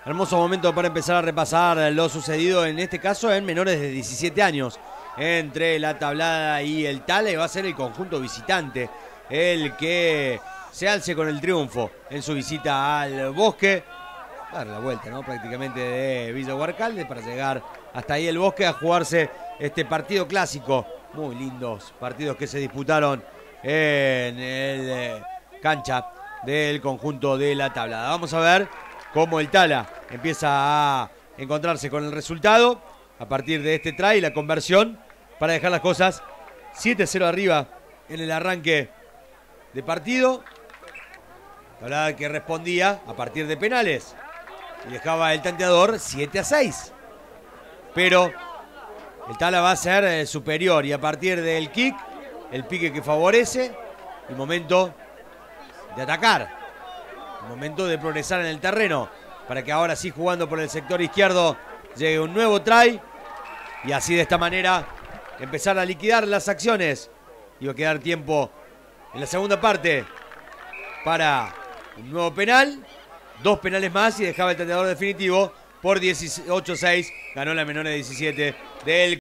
Hermoso momento para empezar a repasar lo sucedido, en este caso en menores de 17 años, entre la Tablada y el Tala. Va a ser el conjunto visitante el que se alce con el triunfo en su visita al Bosque. Dar la vuelta, ¿no? Prácticamente de Villa Huarcalde para llegar hasta ahí el Bosque a jugarse este partido clásico. Muy lindos partidos que se disputaron en el cancha del conjunto de la Tablada. Vamos a ver cómo el Tala empieza a encontrarse con el resultado a partir de este try, la conversión para dejar las cosas 7-0 arriba en el arranque de partido. Tablada que respondía a partir de penales y dejaba el tanteador 7-6. Pero el Tala va a ser superior y a partir del kick, el pique que favorece, el momento de atacar, el momento de progresar en el terreno, para que ahora sí, jugando por el sector izquierdo, llegue un nuevo try y así de esta manera empezar a liquidar las acciones. Iba a quedar tiempo en la segunda parte para un nuevo penal, 2 penales más y dejaba el tanteador definitivo por 18-6. Ganó la menor de 17 del